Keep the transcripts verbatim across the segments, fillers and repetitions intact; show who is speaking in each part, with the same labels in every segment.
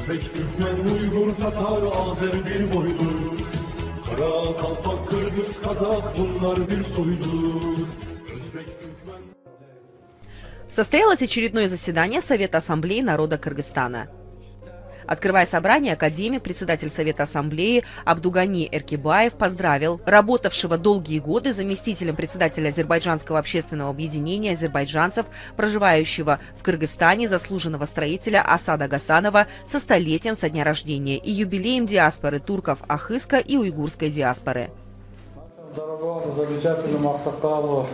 Speaker 1: Özbek, Türkmen, Uygur, Tatar, Azer bir boydur. Kara, Kalpak, Kırgız, Kazak bunlar bir soydur. Özbek, Türkmen...
Speaker 2: Состоялось очередное заседание Совета Ассамблеи народа Кыргызстана. Открывая собрание, академик, председатель Совета Ассамблеи Абдугани Эркибаев поздравил работавшего долгие годы заместителем председателя Азербайджанского общественного объединения азербайджанцев, проживающего в Кыргызстане, заслуженного строителя Асада Гасанова со столетием со дня рождения и юбилеем диаспоры турков Ахыска и уйгурской диаспоры.
Speaker 3: Дорогому, замечательному Аксакалу,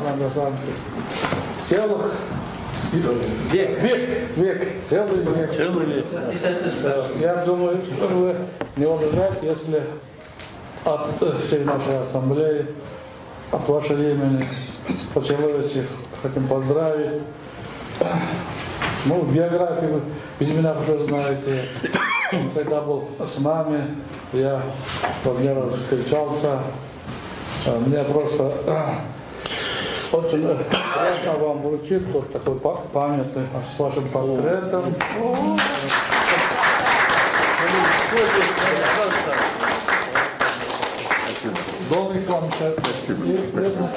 Speaker 3: целых век, век, век, целый век. Целый век. Я думаю, что вы не уважаете, если от всей нашей ассамблеи, от вашего имени, по-человечески хотим поздравить. Ну, биографию без меня уже знаете. Он всегда был с нами, я не раз встречался. Мне просто очень приятно вам вручить вот такой памятный с вашим портретом. Долгих вам счастья.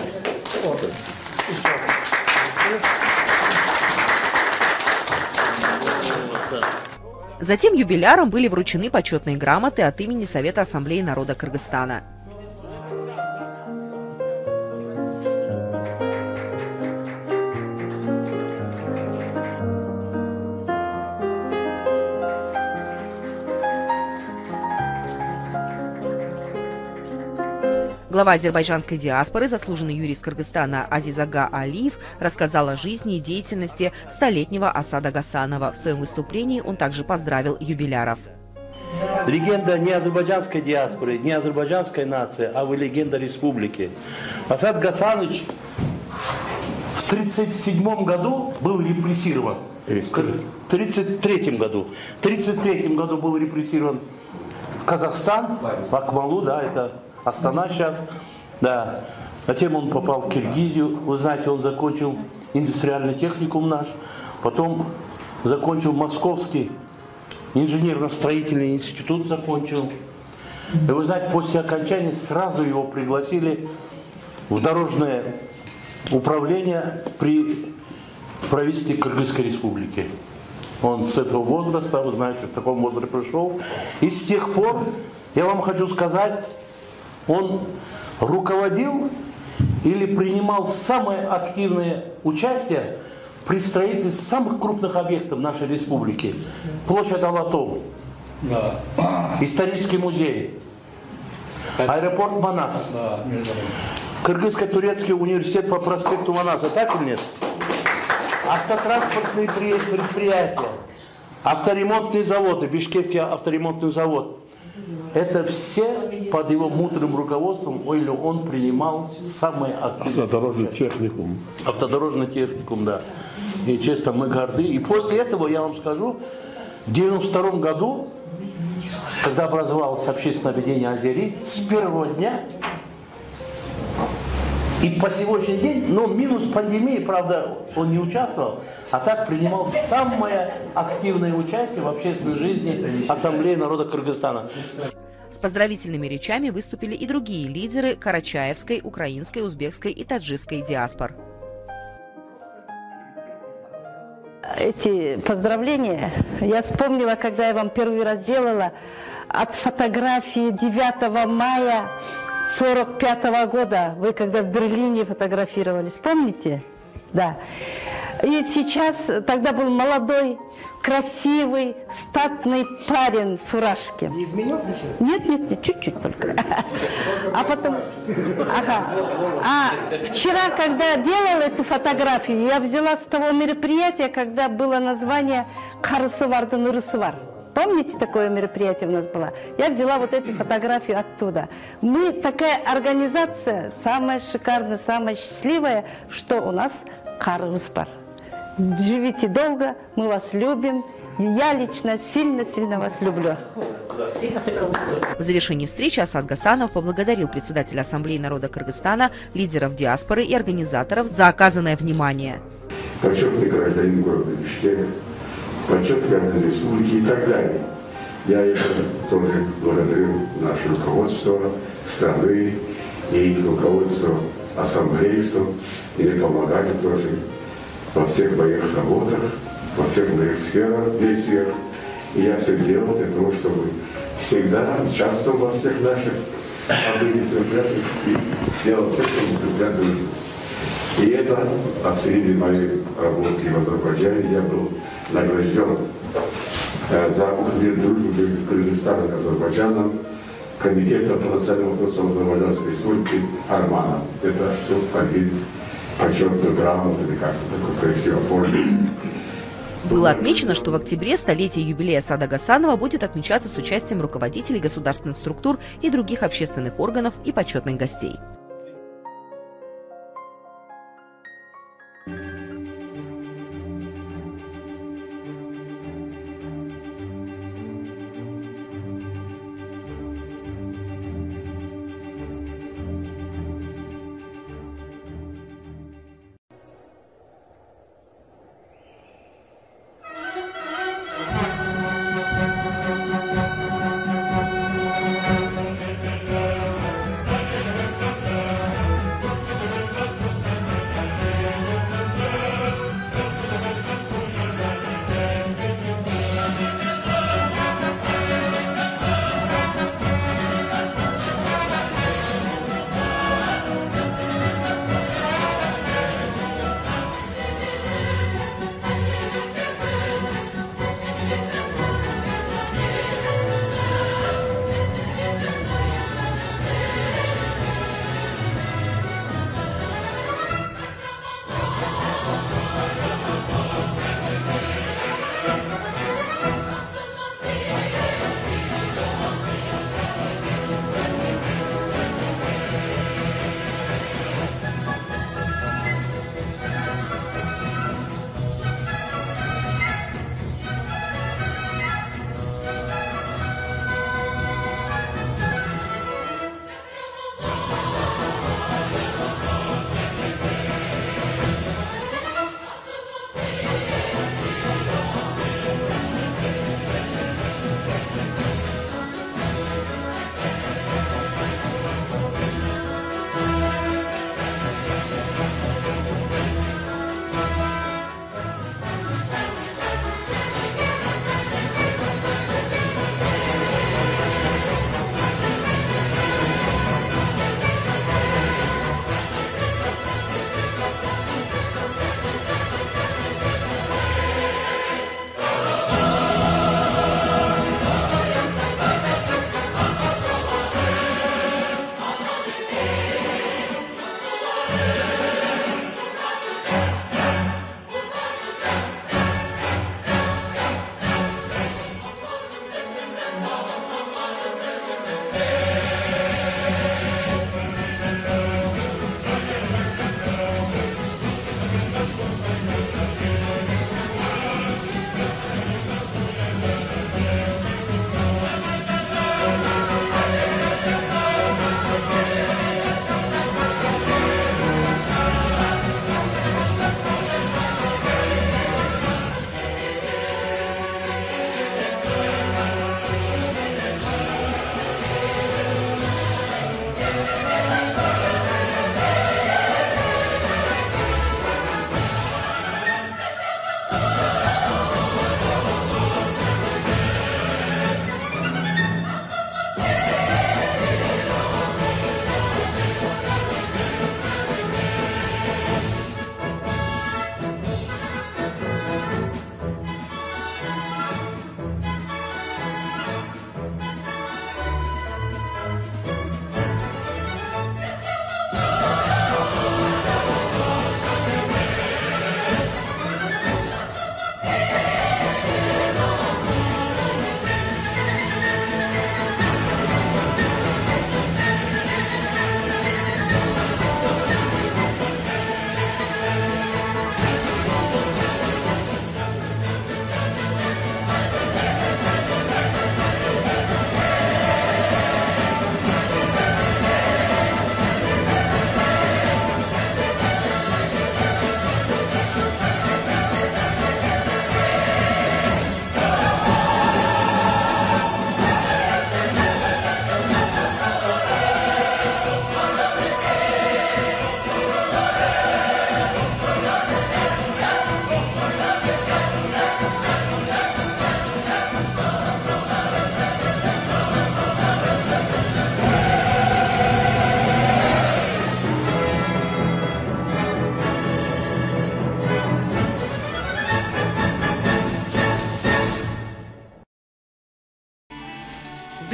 Speaker 2: Затем юбилярам были вручены почетные грамоты от имени Совета Ассамблеи народа Кыргызстана. Глава азербайджанской диаспоры, заслуженный юрист Кыргызстана Азизага Алиев, рассказал о жизни и деятельности столетнего Асада Гасанова. В своем выступлении он также поздравил юбиляров.
Speaker 4: Легенда не азербайджанской диаспоры, не азербайджанской нации, а вы легенда республики. Асад Гасанович в тридцать седьмом году был репрессирован. В тридцать третьем году. В тридцать третьем году был репрессирован в Казахстан, в Акмалу, да, это Астана сейчас, да. Затем он попал в Киргизию. Вы знаете, он закончил индустриальный техникум наш. Потом закончил Московский инженерно-строительный институт. Закончил. И вы знаете, после окончания сразу его пригласили в дорожное управление при правительстве Кыргызской республики. Он с этого возраста, вы знаете, в таком возрасте пришел. И с тех пор, я вам хочу сказать, он руководил или принимал самое активное участие при строительстве самых крупных объектов нашей республики. Площадь Алатом, да. Исторический музей, аэропорт Манас, да. Кыргызско-турецкий университет по проспекту Манаса, так или нет? Автотранспортные предприятия, авторемонтные заводы, Бишкекский авторемонтный завод. Это все под его мудрым руководством он принимал самые активные.
Speaker 5: Автодорожный техникум.
Speaker 4: Автодорожный техникум, да. И честно, мы горды. И после этого, я вам скажу, в девяносто втором году, когда образовалось общественное объединение Азери, с первого дня и по сегодняшний день, но минус пандемии, правда, он не участвовал, а так принимал самое активное участие в общественной жизни Ассамблеи народа Кыргызстана.
Speaker 2: С поздравительными речами выступили и другие лидеры карачаевской, украинской, узбекской и таджикской диаспор.
Speaker 6: Эти поздравления я вспомнила, когда я вам первый раз делала от фотографии девятого мая сорок пятого года. Вы когда в Берлине фотографировались, помните? Да. И сейчас, тогда был молодой, красивый, статный парень в фуражке.
Speaker 7: Не изменился сейчас?
Speaker 6: Нет, нет, нет, чуть-чуть только. А потом... Ага. А вчера, когда делала эту фотографию, я взяла с того мероприятия, когда было название «Карысывардың ырысывар». Помните, такое мероприятие у нас было? Я взяла вот эти фотографии оттуда. Мы такая организация, самая шикарная, самая счастливая, что у нас Карыспар. Живите долго, мы вас любим. И я лично сильно-сильно вас люблю.
Speaker 2: В завершении встречи Асад Гасанов поблагодарил председателя Ассамблеи народа Кыргызстана, лидеров диаспоры и организаторов за оказанное внимание.
Speaker 8: Почетный гражданин города Бишкека,
Speaker 5: почет Граждан Республики и так далее. Я это тоже благодарю наше руководство страны и руководство ассамблеи, что мне помогали тоже во всех моих работах, во всех моих сферах, действиях. И я все делал для того, чтобы всегда участвовал во всех наших обычных мероприятиях и делал все, чтобы укреплять дружбу. И это оценили мои работы в Азербайджане. Я был награжден э, за укрепление дружбы между Кыргызстаном и Азербайджаном Комитета по национальным вопросам Азербайджанской республики Армана. Это все один почетную грамоту или как-то такой красиво оформлено.
Speaker 2: Было отмечено, что в октябре столетие юбилея Саада Гасанова будет отмечаться с участием руководителей государственных структур и других общественных органов и почетных гостей.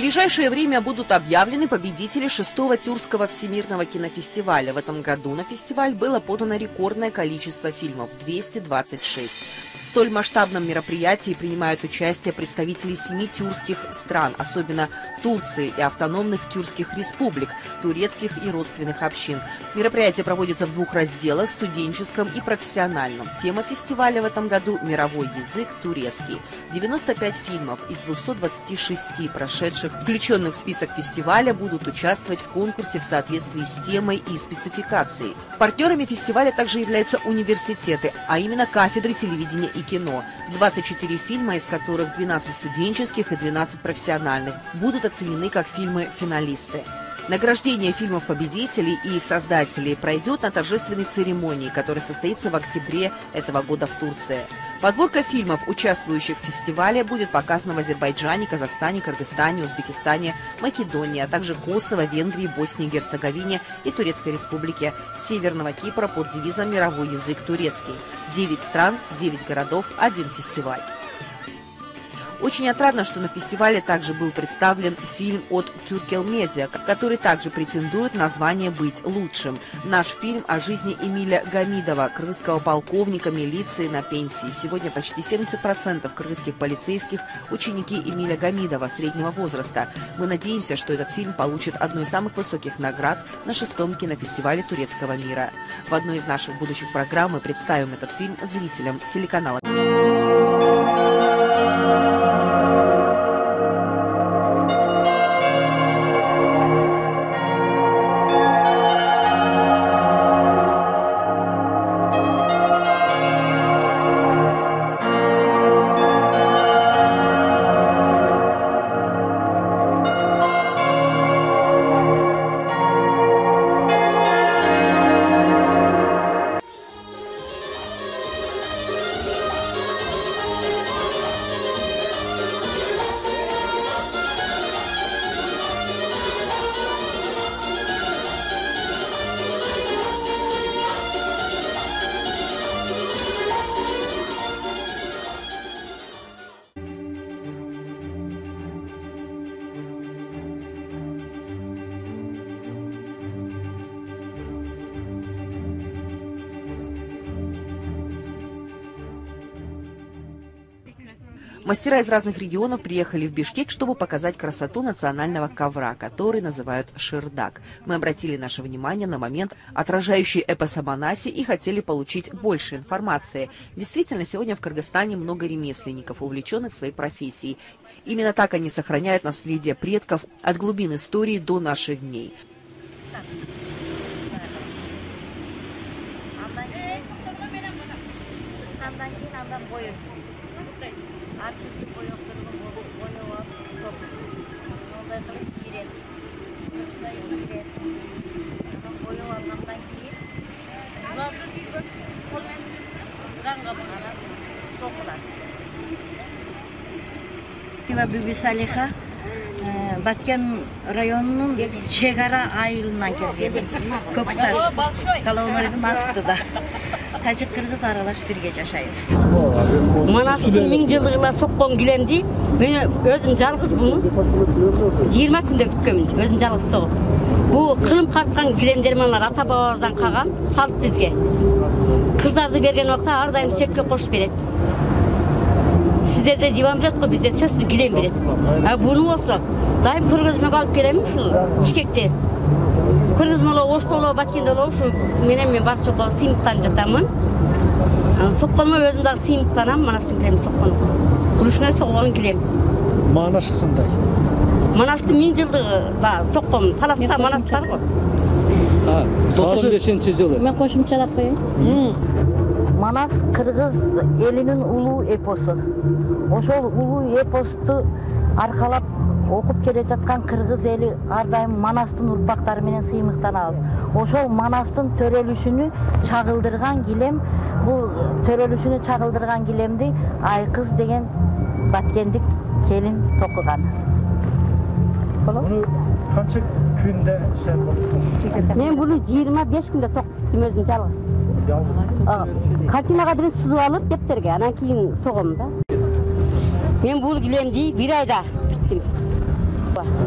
Speaker 2: ближайшее время будут объявлены победители шестого Тюркского всемирного кинофестиваля. В этом году на фестиваль было подано рекордное количество фильмов – двести двадцать шесть. В столь масштабном мероприятии принимают участие представители семи тюркских стран, особенно Турции и автономных тюркских республик, турецких и родственных общин. Мероприятие проводится в двух разделах – студенческом и профессиональном. Тема фестиваля в этом году – мировой язык турецкий. девяносто пять фильмов из двухсот двадцати шести прошедших, включенных в список фестиваля, будут участвовать в конкурсе в соответствии с темой и спецификацией. Партнерами фестиваля также являются университеты, а именно кафедры телевидения и кино. двадцать четыре фильма, из которых двенадцать студенческих и двенадцать профессиональных, будут оценены как фильмы-финалисты. Награждение фильмов-победителей и их создателей пройдет на торжественной церемонии, которая состоится в октябре этого года в Турции. Подборка фильмов, участвующих в фестивале, будет показана в Азербайджане, Казахстане, Кыргызстане, Узбекистане, Македонии, а также Косово, Венгрии, Боснии и Герцеговине и Турецкой Республике, Северного Кипра под девизом «Мировой язык турецкий». Девять стран, девять городов, один фестиваль. Очень отрадно, что на фестивале также был представлен фильм от Turkel Media, который также претендует на звание «Быть лучшим». Наш фильм о жизни Эмиля Гамидова, кыргызского полковника милиции на пенсии. Сегодня почти семьдесят процентов кыргызских полицейских – ученики Эмиля Гамидова среднего возраста. Мы надеемся, что этот фильм получит одну из самых высоких наград на шестом кинофестивале турецкого мира. В одной из наших будущих программ мы представим этот фильм зрителям телеканала. Мастера из разных регионов приехали в Бишкек, чтобы показать красоту национального ковра, который называют шырдак. Мы обратили наше внимание на момент, отражающий эпос об Анасе, и хотели получить больше информации. Действительно, сегодня в Кыргызстане много ремесленников, увлеченных своей профессией. Именно так они сохраняют наследие предков от глубин истории до наших дней.
Speaker 7: Artistik boyoklarını boyuyor, onları kılıp giyilir. Kılıçla giyilir. Boyu anlamdan giyir. Bunlarda bir kolmen ranga bana sokular. Ve Bibi Saliha Batken rayonunun Çegara ayılından geldi. Köktaş, Kalaonarı'nın astıda. Tacik Kırgız aralaş birge yaşayız. Manastın min жылдығына соққан килемди, мен өзім жалғыз бұны жиырма күнде бүткенмін, өзім жалғыз соғып. Бұл қылым қартқан килемдерманлар ата бабамыздан қалған салт бізге. Қыздарды берген уақытта ардайым сепке қосып береді. Сіздерде диван береді ғой, бізде сөзсіз килем береді. Бұны болса, дайым көргөзмөк алып келемін ушул Бишкекте. Кыргызмалы, Оштоло, Баткенде ушу менен мен бар соққа сыймықтан жатамын. Соққаныма өзім дағы сыймықтанам, манастың кілемін соққаным. Күрішіне соққан кілем.
Speaker 8: Манас қандай?
Speaker 7: Манастың мен жылдығы соққым. Таласта манас бар ғой.
Speaker 8: тоқсан бесінші жылы.
Speaker 7: Мен қошымчалап қойын. Манас Кыргыз елінің улуу эпосу. Ошол улуу эпосту арқалап окуп келе жаткан кыргыз эли ар дайым Манастын урпактары менен сыймыктан алат. Ошол Манастын төрөлүшүнү чагылдырган килем, бул төрөлүшүнү чагылдырган килемди Айкыз деген баткендик келин токуган.
Speaker 8: Bunu kança günde sen buldun?
Speaker 7: Мен буну жыйырма беш күндө токуп бүттүм өзүм жалгыз.
Speaker 8: Yalnız.
Speaker 7: Картинага бир сызып алып дептерге, анан кийин согом да. Мен бул килемди бир айда бүттүм.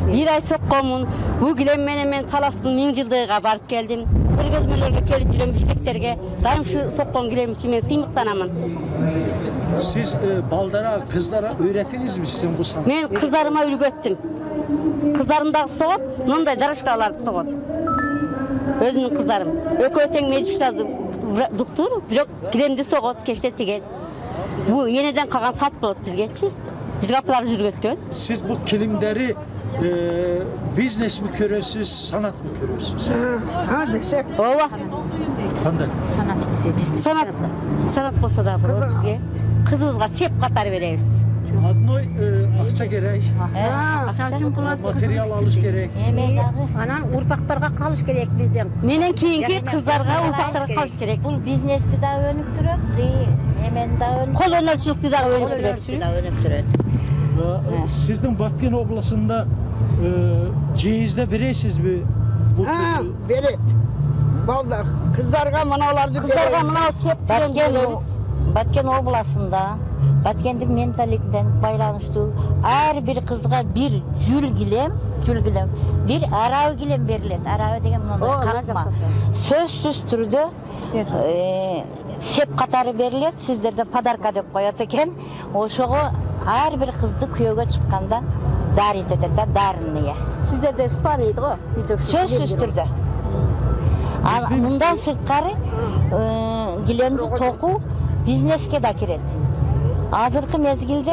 Speaker 9: Bir ay soqqanмын. Bu gilen menen men Talastın ming жылдыгына barıp geldim. Көргөзмөлөргө келип жүрөм Бишкектерге. Дайым şu soqqan gilem үчүн мен сыймыктанамын.
Speaker 8: Siz e, baldara, kızlara öğrettiniz mi sizin bu sanatı?
Speaker 9: Men kızlarıma ürgöttüm. Kızlarım da soğut, mınдай дарышкаларды соғот. Өзүмдүн кыздарым. Экөө тең медичтады доктор, бирок килемди соғот, кечте тигет. Bu yeniden kalan sat bolot bizgечи. Biz kapıları жүргөткөн.
Speaker 8: Siz bu kilimleri e, business mi görüyorsunuz, sanat mı görüyorsunuz?
Speaker 9: Ha desek. Ova.
Speaker 8: Qanday?
Speaker 9: Sanat desek. Sanat. Sanat bolsa da bolot bizge. Kızыбызга сеп катары беребиz.
Speaker 8: Adnoy e, akça gerek.
Speaker 9: Акча үчүн пул
Speaker 8: Materyal alış gerek.
Speaker 7: Анан урпактарга калыш керек бизден.
Speaker 9: Менен кийинки кыздарга урпактарга калыш керек.
Speaker 7: Бул бизнести да өнүктүрөт, эмен да өнүктүрөт.
Speaker 9: Кол өнөрчүлүктү да өнүктүрөт.
Speaker 8: Sizin Batken oblasında e, cehizde bireysiz mi? Bu
Speaker 10: Ha, beret. Balda kızlarga manalardı.
Speaker 9: Kızlarga manav sep
Speaker 7: Баткен Баткен областында Баткендин менталитетинен байланыштуу ар бир кызга бир жүл килем, жүл килем, бир арабы килем берилет. Арабы деген мындай казма. Сөзсүз түрдө сеп катары берилет, сиздерде подарка деп коет экен. Ошого ар бир кызды күйөөгө чыкканда дарит этет да, дарыныя.
Speaker 9: Сиздерде Испанияда го, бизде
Speaker 7: сөзсүз түрдө. Мындан сырткары килемди токуу бизнеске да кирет. Азыркы мезгилде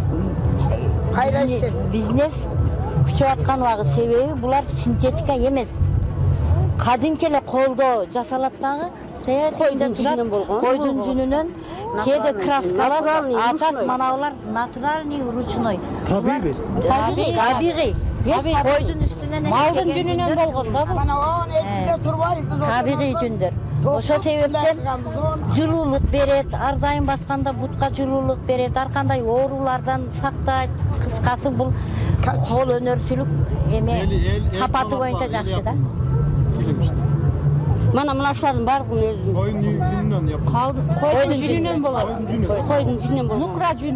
Speaker 7: бизнес күчөп аткан убагы себеби булар синтетика эмес. Кадимки эле колдо жасалат дагы, койдун жүнүнөн болгон. Койдун жүнүнөн кээде краскалар, атат маналар натуральный, ручной.
Speaker 8: Табигый.
Speaker 7: Табигый, табигый. Койдун үстүнөн
Speaker 9: малдын жүнүнөн болгон да бул.
Speaker 7: Табигый жүндөр. Ошо себептен жылуулук берет, ар дайым басканда бутка жылуулук берет, ар кандай оорулардан сактайт. Кыскасы бул кол өнөрчүлүк эме сапаты боюнча жакшы да.
Speaker 9: Mana mına şuların var bunu özümüz.
Speaker 8: Koyun yüzünden yapıyor.
Speaker 9: Koyun жүнүнөн болот. Koyun жүнүнөн болот. Нукра жүн.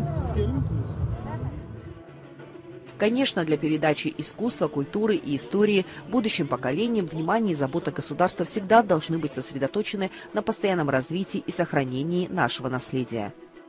Speaker 2: Конечно, для передачи искусства, культуры и истории будущим поколениям внимание и забота государства всегда должны быть сосредоточены на постоянном развитии и сохранении нашего наследия.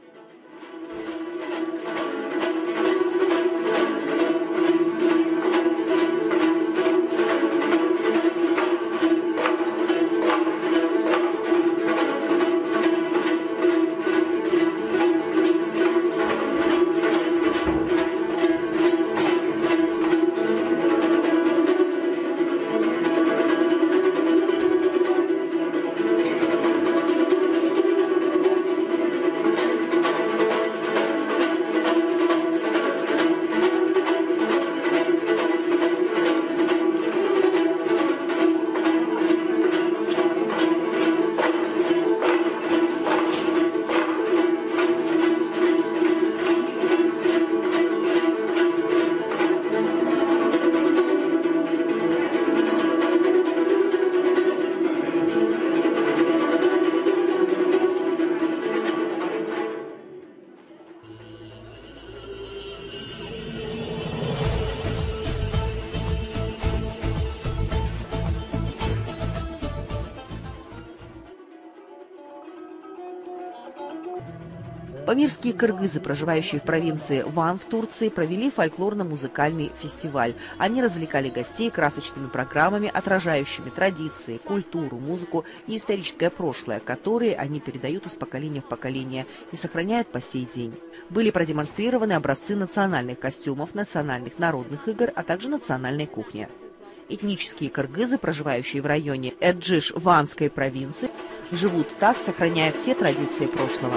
Speaker 2: Памирские кыргызы, проживающие в провинции Ван в Турции, провели фольклорно-музыкальный фестиваль. Они развлекали гостей красочными программами, отражающими традиции, культуру, музыку и историческое прошлое, которые они передают из поколения в поколение и сохраняют по сей день. Были продемонстрированы образцы национальных костюмов, национальных народных игр, а также национальной кухни. Этнические кыргызы, проживающие в районе Эджиш Ванской провинции, живут так, сохраняя все традиции прошлого.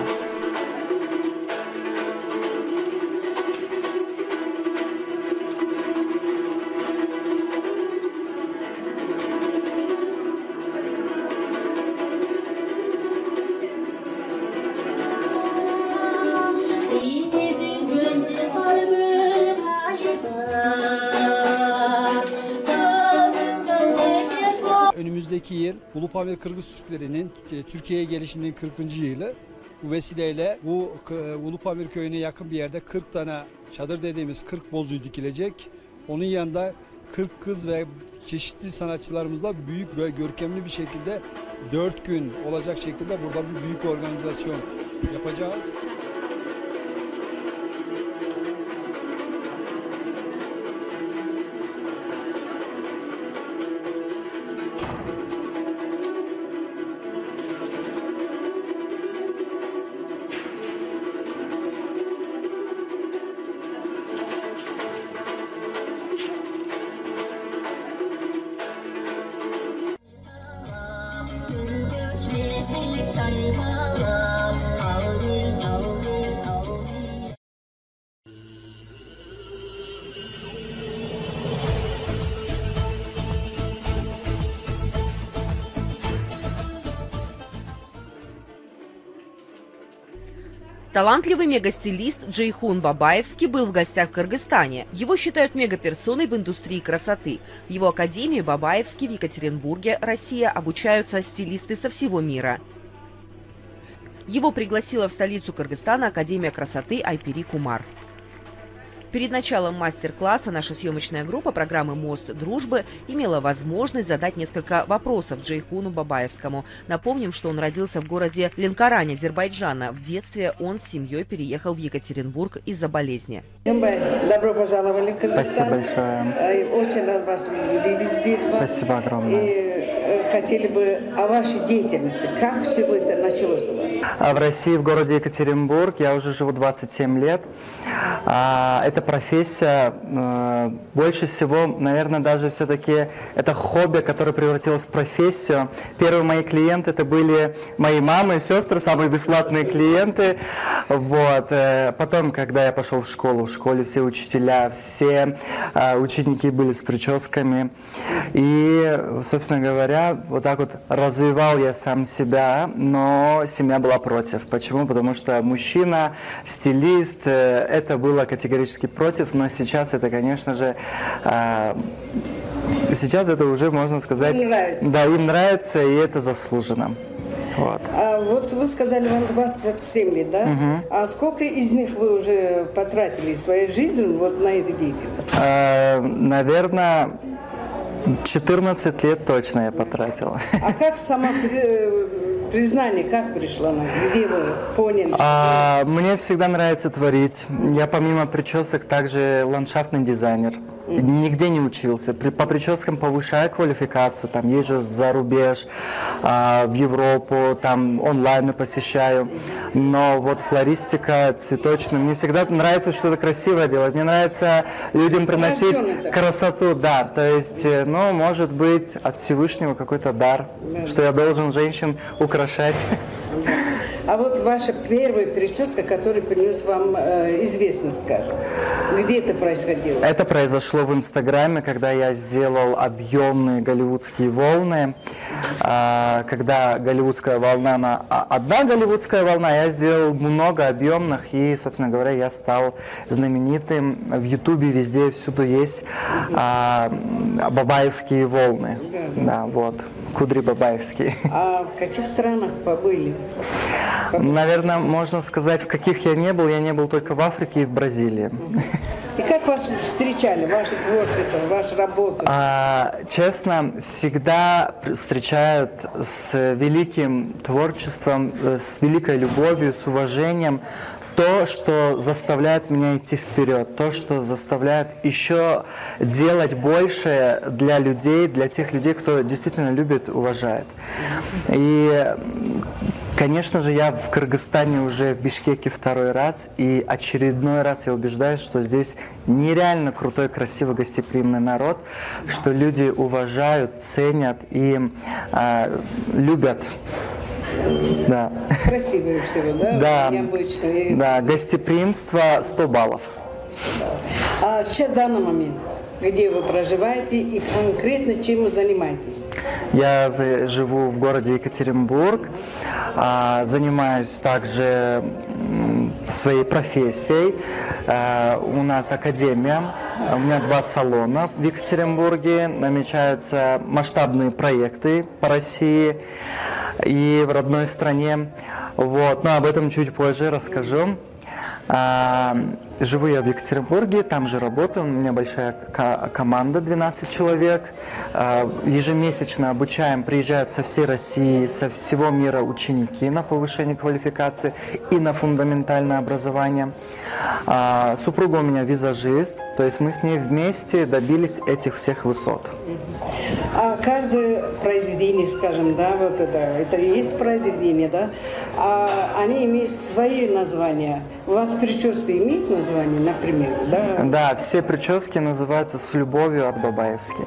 Speaker 11: Önümüzdeki yıl Ulupamir Kırgız Türklerinin Türkiye'ye gelişinin kırkıncı yılı. Bu vesileyle bu Ulupamir köyüne yakın bir yerde kırk tane çadır dediğimiz kırk bozuyu dikilecek. Onun yanında kırk kız ve çeşitli sanatçılarımızla büyük ve görkemli bir şekilde dört gün olacak şekilde burada bir büyük organizasyon yapacağız.
Speaker 2: Талантливый мегастилист Джейхун Бабаевский был в гостях в Кыргызстане. Его считают мегаперсоной в индустрии красоты. В его академии Бабаевский в Екатеринбурге, Россия, обучаются стилисты со всего мира. Его пригласила в столицу Кыргызстана Академия красоты Айпири Кумар. Перед началом мастер-класса наша съемочная группа программы «Мост дружбы» имела возможность задать несколько вопросов Джейхуну Бабаевскому. Напомним, что он родился в городе Ленкоране, Азербайджана. В детстве он с семьей переехал в Екатеринбург из-за болезни.
Speaker 12: Добро пожаловали в Кыргызстан.
Speaker 13: Спасибо большое.
Speaker 12: Очень рад вас видеть здесь.
Speaker 13: Спасибо огромное.
Speaker 12: И хотели бы о вашей деятельности. Как все это началось у вас?
Speaker 13: А в России, в городе Екатеринбург, я уже живу двадцать семь лет. Это профессия, больше всего, наверное, даже все-таки это хобби, которое превратилось в профессию. Первые мои клиенты это были мои мамы и сестры, самые бесплатные клиенты. Вот. Потом, когда я пошел в школу, в школе все учителя, все ученики были с прическами. И, собственно говоря, вот так вот развивал я сам себя, но семья была против. Почему? Потому что мужчина, стилист, это было категорически против, но сейчас это, конечно же, сейчас это уже, можно сказать, им нравится. Да, им нравится, и это заслуженно. Вот.
Speaker 12: А вот вы сказали, вам двадцать семь лет, да? Угу. А сколько из них вы уже потратили своей жизни вот на эту деятельность?
Speaker 13: А, наверное, четырнадцать лет точно я потратила.
Speaker 12: А как само признание, как пришло нам? Где вы поняли?
Speaker 13: А, мне всегда нравится творить. Я помимо причесок также ландшафтный дизайнер. Нигде не учился. По прическам повышаю квалификацию, там езжу за рубеж, в Европу, там онлайн посещаю. Но вот флористика, цветочная, мне всегда нравится что-то красивое делать. Мне нравится людям приносить красоту, да. То есть, ну, может быть, от Всевышнего какой-то дар, что я должен женщин украшать.
Speaker 12: А вот ваша первая прическа, которая принес вам э, известность, скажем, где это происходило?
Speaker 13: Это произошло в Инстаграме, когда я сделал объемные голливудские волны. А, когда голливудская волна, она, одна голливудская волна, я сделал много объемных, и, собственно говоря, я стал знаменитым. В Ютубе везде, всюду есть а, бабаевские волны. Да, да, вот. Кудри бабаевские.
Speaker 12: А в каких странах побыли?
Speaker 13: Наверное, можно сказать, в каких я не был. Я не был только в Африке и в Бразилии.
Speaker 12: И как вас встречали, ваше творчество, вашу работу?
Speaker 13: А, честно, всегда встречают с великим творчеством, с великой любовью, с уважением. То, что заставляет меня идти вперед, то, что заставляет еще делать больше для людей, для тех людей, кто действительно любит, уважает. И, конечно же, я в Кыргызстане уже в Бишкеке второй раз, и очередной раз я убеждаюсь, что здесь нереально крутой, красивый, гостеприимный народ, что люди уважают, ценят и э, любят. Да.
Speaker 12: Красивые всего, да?
Speaker 13: Да,
Speaker 12: необычные.
Speaker 13: Да, гостеприимство сто баллов.
Speaker 12: А сейчас в данный момент, где вы проживаете и конкретно чем вы занимаетесь?
Speaker 13: Я живу в городе Екатеринбург, занимаюсь также своей профессией. У нас академия, у меня два салона в Екатеринбурге, намечаются масштабные проекты по России и в родной стране. Вот. Но об этом чуть позже расскажу. Живу я в Екатеринбурге, там же работаю, у меня большая команда, двенадцать человек. Ежемесячно обучаем, приезжают со всей России, со всего мира ученики на повышение квалификации и на фундаментальное образование. Супруга у меня визажист, то есть мы с ней вместе добились этих всех высот.
Speaker 12: А каждое произведение, скажем, да, вот это, это и есть произведение, да, а они имеют свои названия. У вас прическа имеет название, например, да?
Speaker 13: Да, все прически называются «С любовью» от Бабаевски.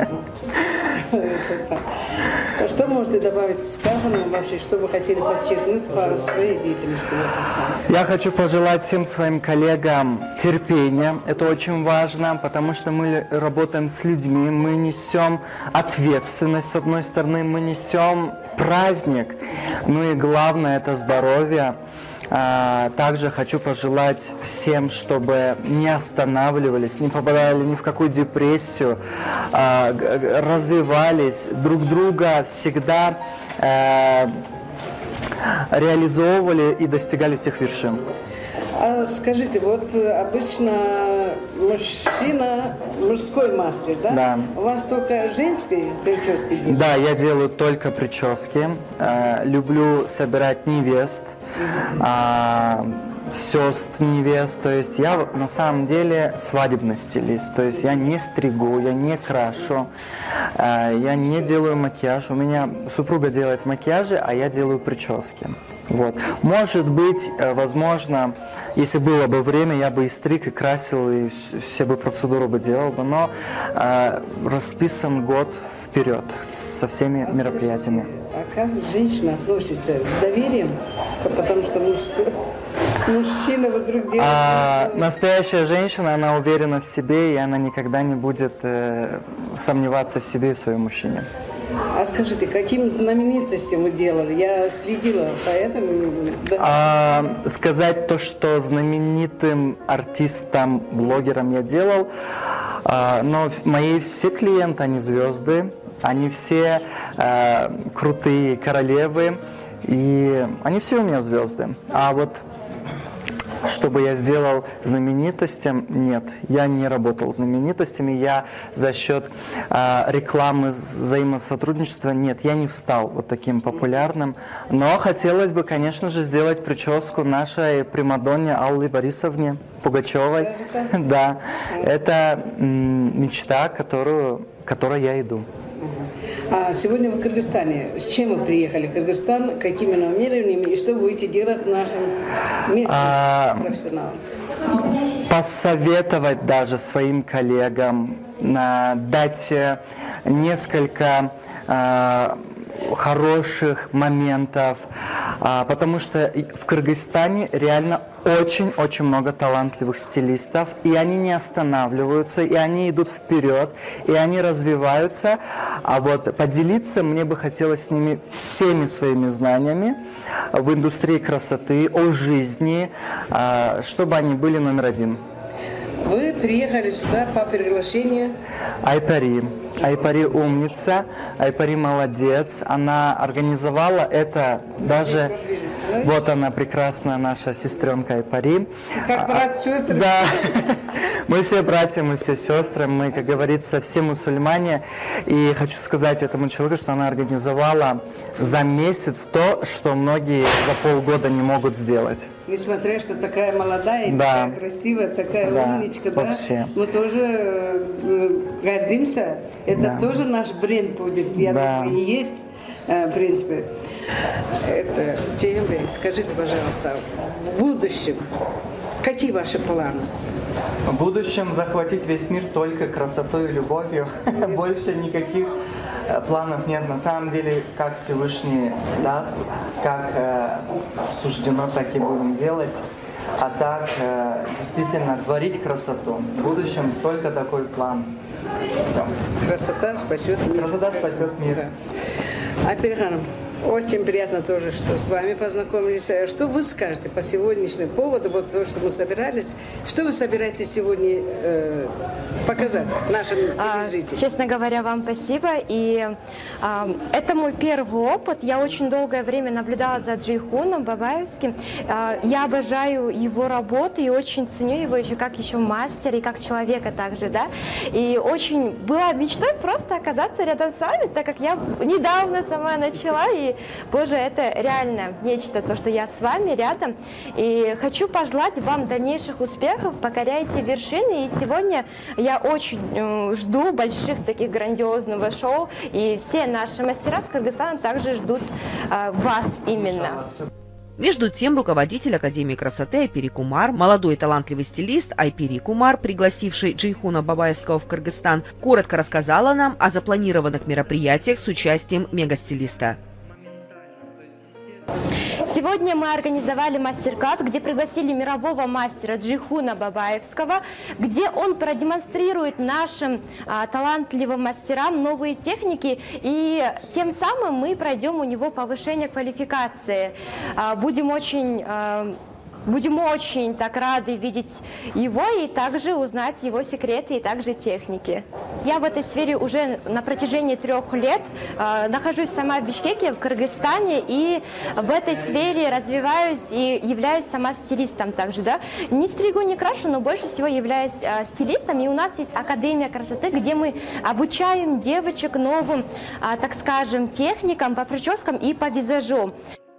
Speaker 12: Что можете добавить к сказанному вообще, что вы хотели подчеркнуть по своей деятельности?
Speaker 13: Я хочу пожелать всем своим коллегам терпения. Это очень важно, потому что мы работаем с людьми, мы несем ответственность, с одной стороны, мы несем праздник, ну и главное – это здоровье. Также хочу пожелать всем, чтобы не останавливались, не попадали ни в какую депрессию, развивались, друг друга всегда реализовывали и достигали всех вершин.
Speaker 12: А скажите, вот обычно мужчина, мужской мастер, да?
Speaker 13: Да.
Speaker 12: У вас только женские прически делают?
Speaker 13: Да, я делаю только прически. Люблю собирать невест, сестр невест. То есть я на самом деле свадебный стилист. То есть я не стригу, я не крашу, я не делаю макияж. У меня супруга делает макияжи, а я делаю прически. Вот. Может быть, возможно, если было бы время, я бы и стриг, и красил, и все бы процедуры бы делал бы, но э, расписан год вперед со всеми а мероприятиями.
Speaker 12: А как женщина относится с доверием, потому что муж, мужчина вдруг делает...
Speaker 13: А, настоящая женщина, она уверена в себе, и она никогда не будет э, сомневаться в себе и в своем мужчине.
Speaker 12: А скажите, каким знаменитостям вы делали? Я следила, поэтому...
Speaker 13: А, сказать то, что знаменитым артистам, блогерам я делал, а, но мои все клиенты, они звезды, они все а, крутые королевы, и они все у меня звезды. А вот чтобы я сделал знаменитостям, нет, я не работал с знаменитостями, я за счет э, рекламы, взаимосотрудничества, нет, я не встал вот таким популярным, но хотелось бы, конечно же, сделать прическу нашей примадонне Аллы Борисовне Пугачевой, да, это мечта, которую, к которой я иду.
Speaker 12: А сегодня вы в Кыргызстане. С чем вы приехали в Кыргызстан? Какими намерениями? И что вы будете делать нашим местным а, профессионалам?
Speaker 13: Посоветовать даже своим коллегам, дать несколько а, хороших моментов, а, потому что в Кыргызстане реально очень-очень много талантливых стилистов, и они не останавливаются, и они идут вперед, и они развиваются. А вот поделиться мне бы хотелось с ними всеми своими знаниями в индустрии красоты, о жизни, чтобы они были номер один.
Speaker 12: Вы приехали сюда по приглашению?
Speaker 13: Айпари. Айпари умница, Айпари молодец. Она организовала это даже... Вот она, прекрасная наша сестренка Айпари.
Speaker 12: Как брат, сестры?
Speaker 13: Да. Мы все братья, мы все сестры, мы, как говорится, все мусульмане. И хочу сказать этому человеку, что она организовала за месяц то, что многие за полгода не могут сделать.
Speaker 12: Несмотря, что такая молодая,
Speaker 13: да.
Speaker 12: такая красивая, такая
Speaker 13: да,
Speaker 12: умничка, да?
Speaker 13: Вообще.
Speaker 12: Мы тоже гордимся. Это да. тоже наш бренд будет, я
Speaker 13: да.
Speaker 12: думаю, и есть, в принципе. Это, Джеймбей, скажите, пожалуйста, в будущем, какие ваши планы?
Speaker 13: В будущем захватить весь мир только красотой и любовью. Больше никаких планов нет. На самом деле, как Всевышний даст, как э, суждено, так и будем делать. А так, э, действительно, творить красоту. В будущем только такой план. Все.
Speaker 12: Красота спасет мир.
Speaker 13: Красота спасет мир.
Speaker 12: Да. Айпари, очень приятно тоже, что с вами познакомились. Что вы скажете по сегодняшнему поводу, вот то, что мы собирались? Что вы собираетесь сегодня э, показать нашим телезрителям?
Speaker 14: Честно говоря, вам спасибо. И а, это мой первый опыт. Я очень долгое время наблюдала за Джейхуном Бабаевским. А, я обожаю его работу и очень ценю его еще как еще мастера и как человека также, да. И очень была мечтой просто оказаться рядом с вами, так как я недавно сама начала. И, боже, это реально нечто, то, что я с вами рядом. И хочу пожелать вам дальнейших успехов, покоряйте вершины. И сегодня я очень э, жду больших таких грандиозного шоу. И все наши мастера с Кыргызстана также ждут э, вас именно.
Speaker 2: Между тем, руководитель Академии красоты Айпири Кумар, молодой и талантливый стилист Айпири Кумар, пригласивший Джейхуна Бабаевского в Кыргызстан, коротко рассказала нам о запланированных мероприятиях с участием мегастилиста.
Speaker 14: Сегодня мы организовали мастер-класс, где пригласили мирового мастера Джейхуна Бабаевского, где он продемонстрирует нашим а, талантливым мастерам новые техники, и тем самым мы пройдем у него повышение квалификации. А, будем очень... А, Будем очень так рады видеть его и также узнать его секреты и также техники. Я в этой сфере уже на протяжении трех лет э, нахожусь сама в Бишкеке, в Кыргызстане, и в этой сфере развиваюсь и являюсь сама стилистом также, да. Не стригу, не крашу, но больше всего являюсь э, стилистом, и у нас есть Академия красоты, где мы обучаем девочек новым, э, так скажем, техникам по прическам и по визажу.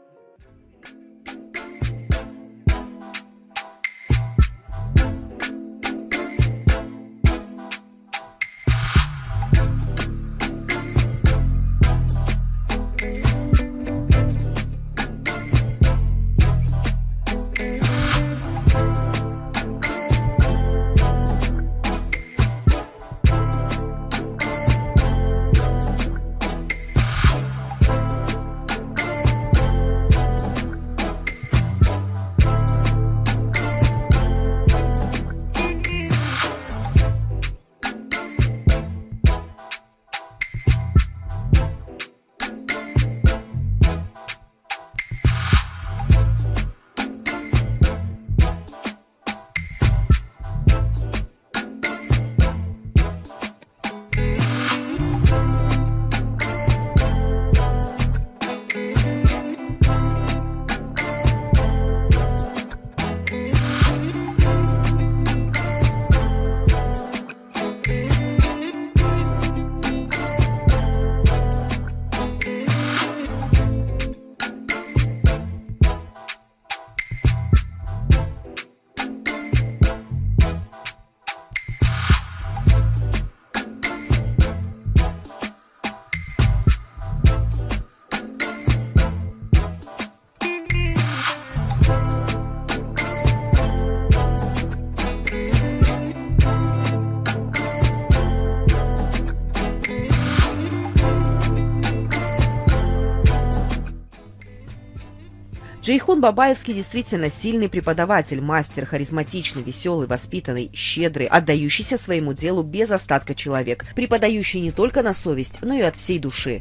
Speaker 2: Джейхун Бабаевский действительно сильный преподаватель, мастер, харизматичный, веселый, воспитанный, щедрый, отдающийся своему делу без остатка человек, преподающий не только на совесть, но и от всей души.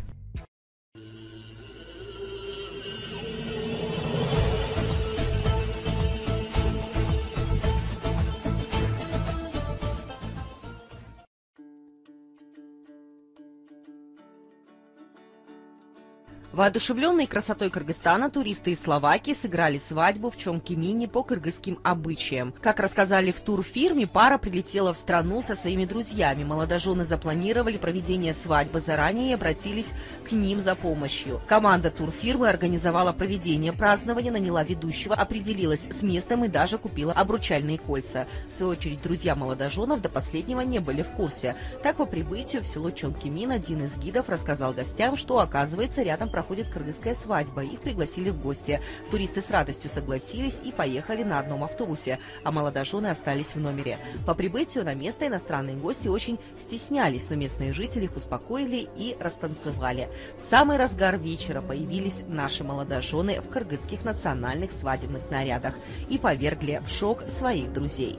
Speaker 2: Воодушевленные красотой Кыргызстана, туристы из Словакии сыграли свадьбу в Чомкимине по кыргызским обычаям. Как рассказали в турфирме, пара прилетела в страну со своими друзьями. Молодожены запланировали проведение свадьбы заранее и обратились к ним за помощью. Команда турфирмы организовала проведение празднования, наняла ведущего, определилась с местом и даже купила обручальные кольца. В свою очередь, друзья молодоженов до последнего не были в курсе. Так, по прибытию в село Чонкимин один из гидов рассказал гостям, что, оказывается, рядом проходит проходит кыргызская свадьба. Их пригласили в гости. Туристы с радостью согласились и поехали на одном автобусе, а молодожены остались в номере. По прибытию на место иностранные гости очень стеснялись, но местные жители их успокоили и растанцевали. В самый разгар вечера появились наши молодожены в кыргызских национальных свадебных нарядах и повергли в шок своих друзей.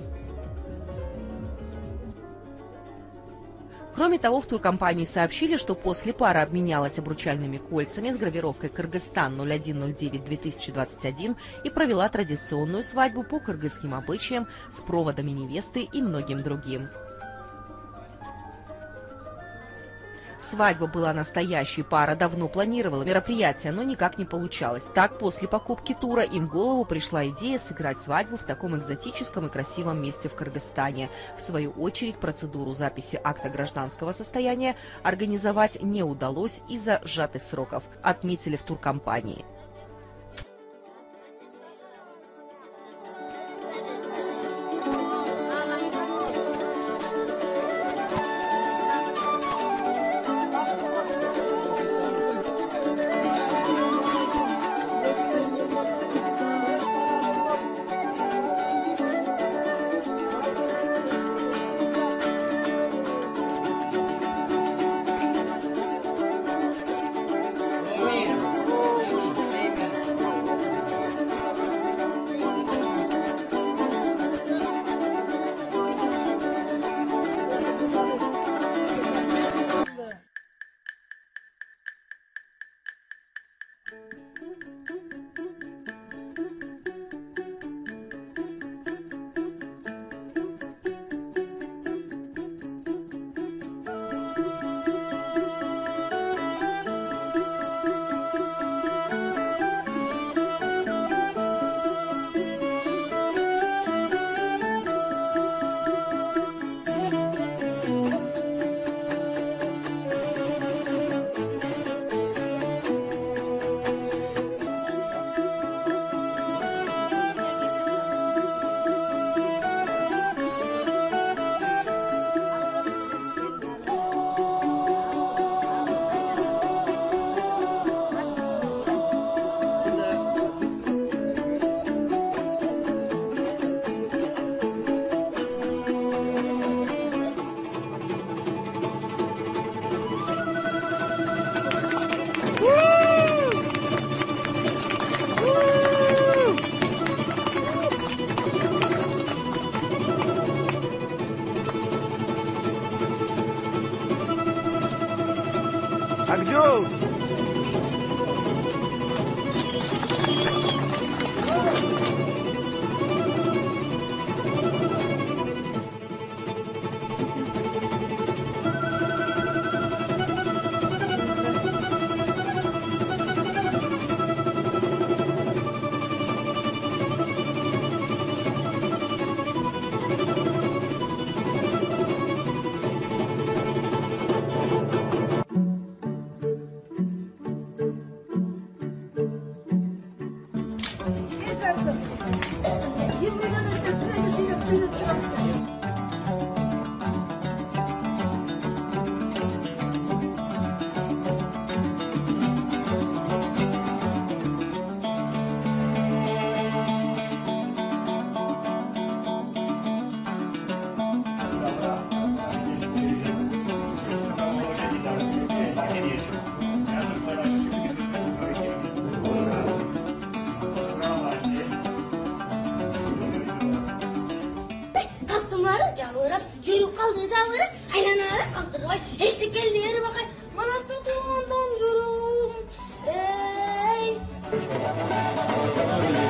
Speaker 2: Кроме того, в туркомпании сообщили, что после пара обменялась обручальными кольцами с гравировкой «Кыргызстан ноль один ноль девять две тысячи двадцать один» и провела традиционную свадьбу по кыргызским обычаям с проводами невесты и многим другим. Свадьба была настоящей, пара давно планировала мероприятие, но никак не получалось. Так, после покупки тура им в голову пришла идея сыграть свадьбу в таком экзотическом и красивом месте в Кыргызстане. В свою очередь, процедуру записи акта гражданского состояния организовать не удалось из-за сжатых сроков, отметили в туркомпании.
Speaker 15: Акжол!
Speaker 16: Жүйрік қалды дауыры, айланары қалтырбай. Ешті келді ері бақай, манасты туғандан жүрім. Эй!